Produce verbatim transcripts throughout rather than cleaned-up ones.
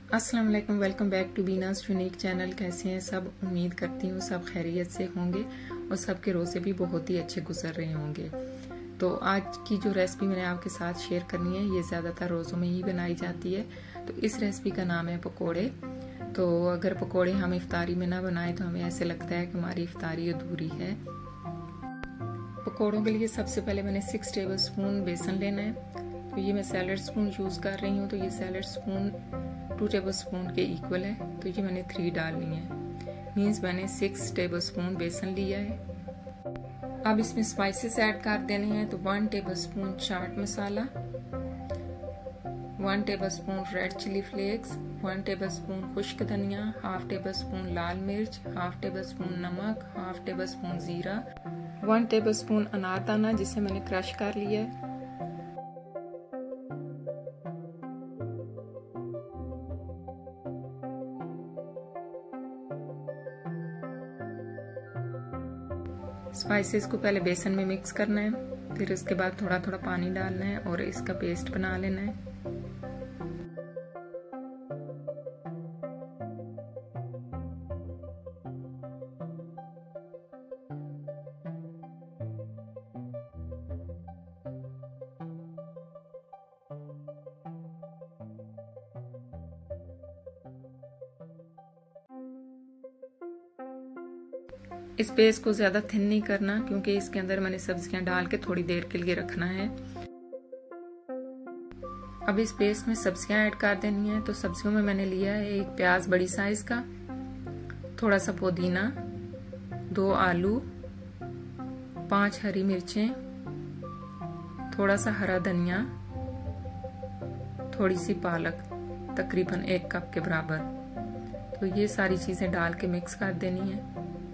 अस्सलाम वालेकुम, welcome back to Beenas unique channel. कैसे हैं सब? उम्मीद करती हूँ सब खैरियत से होंगे और सबके रोज़े भी बहुत ही अच्छे गुजर रहे होंगे। तो आज की जो रेसिपी मैंने आपके साथ शेयर करनी है ये ज़्यादातर रोज़ों में ही बनाई जाती है। तो इस रेसिपी का नाम है पकोड़े। तो अगर पकोड़े हम इफ्तारी में ना बनाएं तो हमें ऐसे लगता है कि हमारी इफ्तारी अधूरी है। पकोड़ों के लिए सबसे पहले मैंने सिक्स टेबल स्पून बेसन लेना है। तो ये मैं सैलड स्पून यूज़ कर रही हूँ। तो ये salad spoon two table spoon के इक्वल है। तो ये मैंने थ्री डालनी है, मीन्स मैंने सिक्स टेबल स्पून बेसन लिया है। अब इसमें स्पाइसेस ऐड कर देने हैं। तो one table spoon chaat masala, one table spoon red chilli flakes, one table spoon खुश्क धनिया, हाफ टेबल स्पून लाल मिर्च, हाफ टेबल स्पून नमक, हाफ टेबल स्पून जीरा, वन टेबल स्पून अनारदाना जिसे मैंने क्रश कर लिया है। स्पाइसेस को पहले बेसन में मिक्स करना है, फिर उसके बाद थोड़ा थोड़ा पानी डालना है और इसका पेस्ट बना लेना है। इस पेस्ट को ज्यादा थिन नहीं करना क्योंकि इसके अंदर मैंने सब्जियां डाल के थोड़ी देर के लिए रखना है। अब इस पेस्ट में सब्जियां ऐड कर देनी है। तो सब्जियों में मैंने लिया है एक प्याज बड़ी साइज का, थोड़ा सा पुदीना, दो आलू, पांच हरी मिर्चें, थोड़ा सा हरा धनिया, थोड़ी सी पालक, तकरीबन एक कप के बराबर। तो ये सारी चीजें डाल के मिक्स कर देनी है।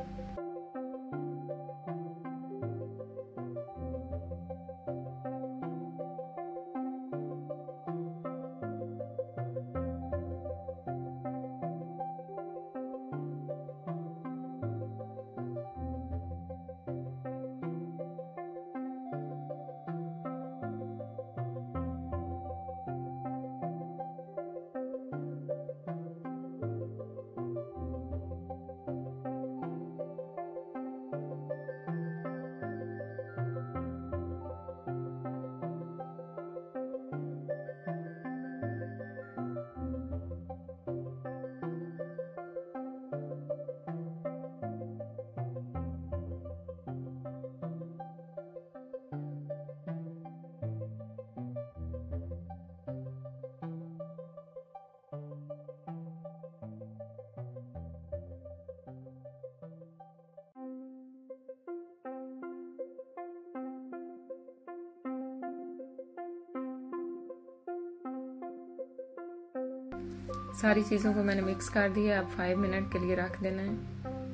सारी चीजों को मैंने मिक्स कर दिया। अब फाइव मिनट के लिए रख देना है।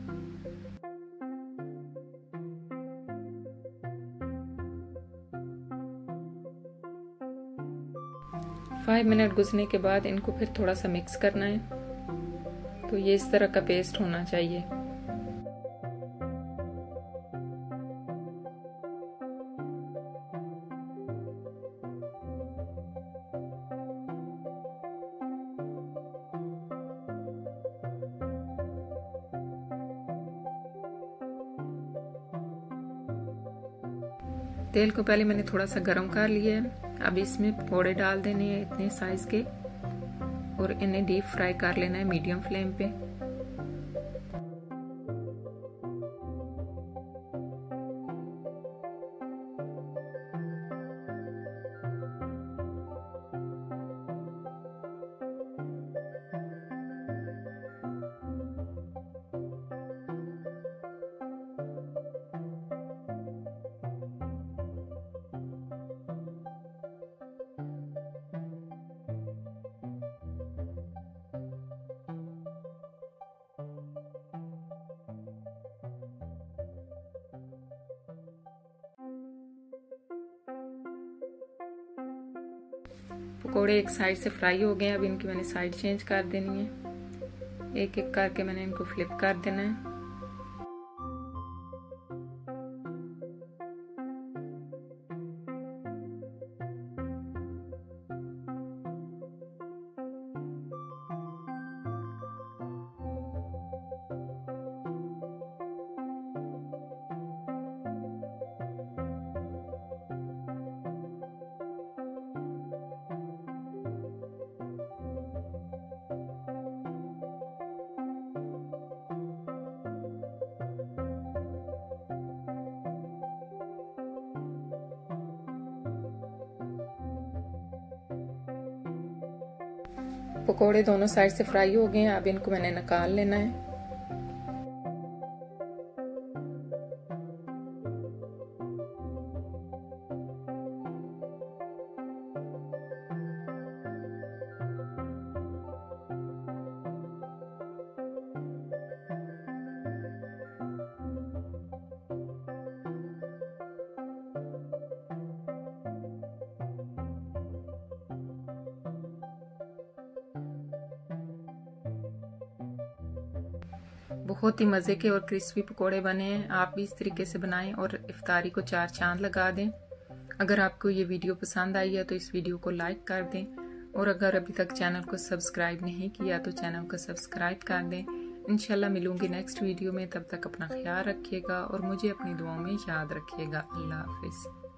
फाइव मिनट गुजरने के बाद इनको फिर थोड़ा सा मिक्स करना है। तो ये इस तरह का पेस्ट होना चाहिए। तेल को पहले मैंने थोड़ा सा गर्म कर लिया है। अब इसमें पकौड़े डाल देने हैं इतने साइज के और इन्हें डीप फ्राई कर लेना है मीडियम फ्लेम पे। पकोड़े एक साइड से फ्राई हो गए। अब इनकी मैंने साइड चेंज कर देनी है। एक एक करके मैंने इनको फ्लिप कर देना है। पकोड़े दोनों साइड से फ्राई हो गए हैं, अब इनको मैंने निकाल लेना है। बहुत ही मज़े के और क्रिस्पी पकोड़े बने हैं। आप भी इस तरीके से बनाएं और इफ्तारी को चार चांद लगा दें। अगर आपको ये वीडियो पसंद आई है तो इस वीडियो को लाइक कर दें, और अगर अभी तक चैनल को सब्सक्राइब नहीं किया तो चैनल को सब्सक्राइब कर दें। इंशाल्लाह मिलूंगी नेक्स्ट वीडियो में, तब तक अपना ख्याल रखिएगा और मुझे अपनी दुआओं में याद रखिएगा। अल्लाह हाफिज़।